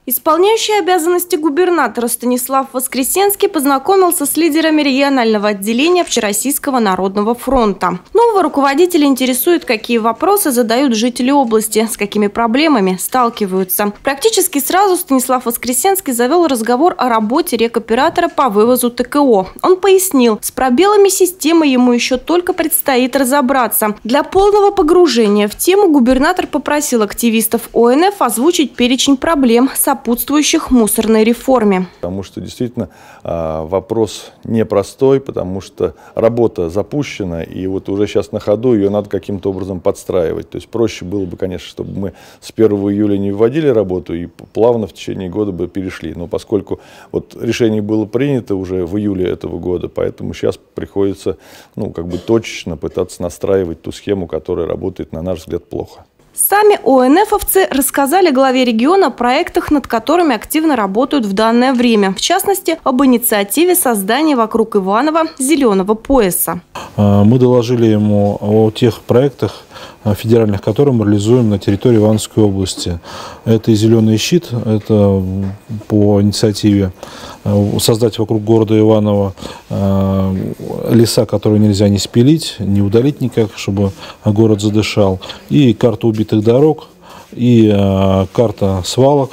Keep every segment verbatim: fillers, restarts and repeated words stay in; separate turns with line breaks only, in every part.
Исполняющий обязанности губернатора Станислав Воскресенский познакомился с лидерами регионального отделения Общероссийского народного фронта. Нового руководителя интересует, какие вопросы задают жители области, с какими проблемами сталкиваются. Практически сразу Станислав Воскресенский завел разговор о работе рекоператора по вывозу тэ ка о. Он пояснил, с пробелами системы ему еще только предстоит разобраться. Для полного погружения в тему губернатор попросил активистов о эн эф озвучить перечень проблем, сопутствующих мусорной реформе.
Потому что действительно вопрос непростой, потому что работа запущена, и вот уже сейчас на ходу ее надо каким-то образом подстраивать. То есть проще было бы, конечно, чтобы мы с первого июля не вводили работу и плавно в течение года бы перешли. Но поскольку вот решение было принято уже в июле этого года, поэтому сейчас приходится, ну, как бы точечно пытаться настраивать ту схему, которая работает, на наш взгляд, плохо.
Сами о эн эфовцы рассказали главе региона о проектах, над которыми активно работают в данное время. В частности, об инициативе создания вокруг Иваново зеленого пояса.
Мы доложили ему о тех проектах федеральных, которые мы реализуем на территории Ивановской области. Это и «Зеленый щит», это по инициативе создать вокруг города Иваново леса, которые нельзя не спилить, не удалить никак, чтобы город задышал, и карта убитых дорог, и карта свалок.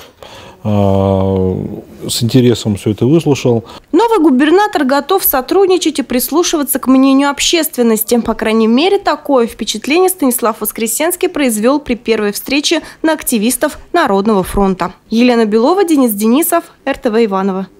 С интересом все это выслушал.
Новый губернатор готов сотрудничать и прислушиваться к мнению общественности. По крайней мере, такое впечатление Станислав Воскресенский произвел при первой встрече на активистов Народного фронта. Елена Белова, Денис Денисов, эр тэ вэ Иваново.